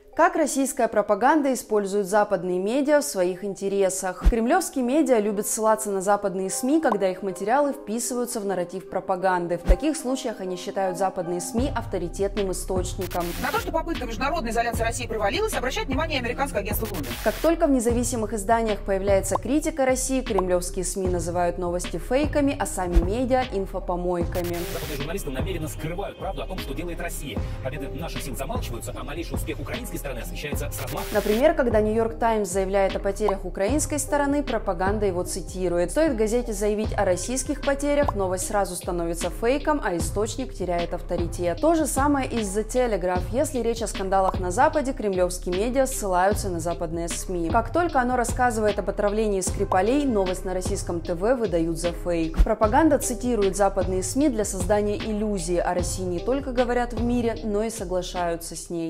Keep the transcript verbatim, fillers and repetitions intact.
Как российская пропаганда использует западные медиа в своих интересах? Кремлевские медиа любят ссылаться на западные СМИ, когда их материалы вписываются в нарратив пропаганды. В таких случаях они считают западные СМИ авторитетным источником. На то, что попытка международной изоляции России провалилась, обращает внимание американское агентство Bloomberg. Как только в независимых изданиях появляется критика России, кремлевские СМИ называют новости фейками, а сами медиа – инфопомойками. Западные журналисты намеренно скрывают правду о том, что делает Россия. Победы наших сил замалчиваются, а малейший успех украинской стороны освещается с размахом. Например, когда Нью-Йорк Таймс заявляет о потерях украинской стороны, пропаганда его цитирует. Стоит газете заявить о российских потерях, новость сразу становится фейком, а источник теряет авторитет. То же самое и с The Telegraph. Если речь о скандалах на Западе, кремлевские медиа ссылаются на западные СМИ. Как только оно рассказывает об отравлении Скрипалей, новость на российском ТВ выдают за фейк. Пропаганда цитирует западные СМИ для создания иллюзии о России, не только говорят в мире, но и соглашаются с ней.